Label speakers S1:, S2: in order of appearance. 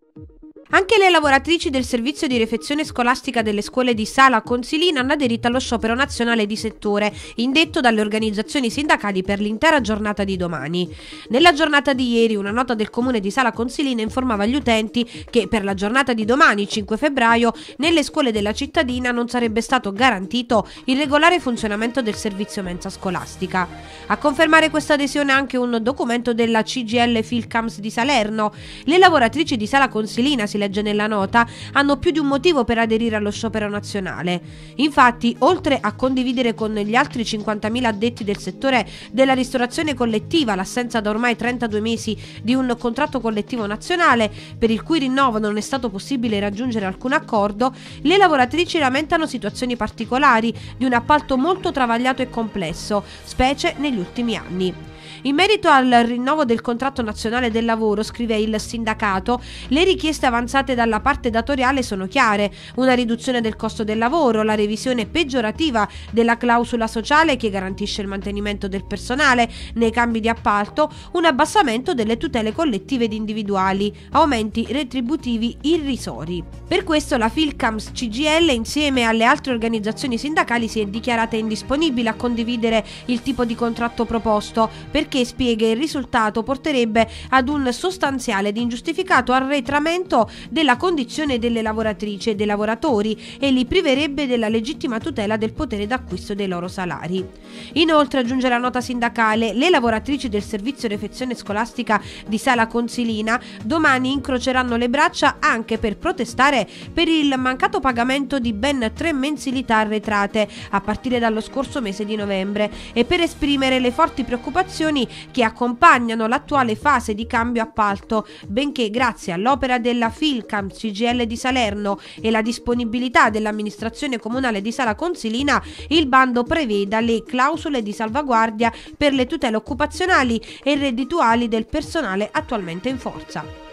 S1: Anche le lavoratrici del servizio di refezione scolastica delle scuole di Sala Consilina hanno aderito allo sciopero nazionale di settore, indetto dalle organizzazioni sindacali per l'intera giornata di domani. Nella giornata di ieri, una nota del comune di Sala Consilina informava gli utenti che per la giornata di domani, 5 febbraio, nelle scuole della cittadina non sarebbe stato garantito il regolare funzionamento del servizio mensa scolastica. A confermare questa adesione anche un documento della CGIL Filcams di Salerno. Le lavoratrici di Sala Consilina, si legge nella nota, hanno più di un motivo per aderire allo sciopero nazionale. Infatti, oltre a condividere con gli altri 50.000 addetti del settore della ristorazione collettiva l'assenza da ormai 32 mesi di un contratto collettivo nazionale, per il cui rinnovo non è stato possibile raggiungere alcun accordo, le lavoratrici lamentano situazioni particolari di un appalto molto travagliato e complesso, specie negli ultimi anni. In merito al rinnovo del contratto nazionale del lavoro, scrive il sindacato, le richieste avanzate dalla parte datoriale sono chiare: una riduzione del costo del lavoro, la revisione peggiorativa della clausola sociale che garantisce il mantenimento del personale nei cambi di appalto, un abbassamento delle tutele collettive ed individuali, aumenti retributivi irrisori. Per questo la Filcams CGIL, insieme alle altre organizzazioni sindacali, si è dichiarata indisponibile a condividere il tipo di contratto proposto, perché, spiega, il risultato porterebbe ad un sostanziale ed ingiustificato arretramento della condizione delle lavoratrici e dei lavoratori e li priverebbe della legittima tutela del potere d'acquisto dei loro salari. Inoltre, aggiunge la nota sindacale, le lavoratrici del servizio refezione scolastica di Sala Consilina domani incroceranno le braccia anche per protestare per il mancato pagamento di ben 3 mensilità arretrate a partire dallo scorso mese di novembre e per esprimere le forti preoccupazioni che accompagnano l'attuale fase di cambio appalto, benché grazie all'opera della Filcams CGIL di Salerno e la disponibilità dell'amministrazione comunale di Sala Consilina, il bando preveda le clausole di salvaguardia per le tutele occupazionali e reddituali del personale attualmente in forza.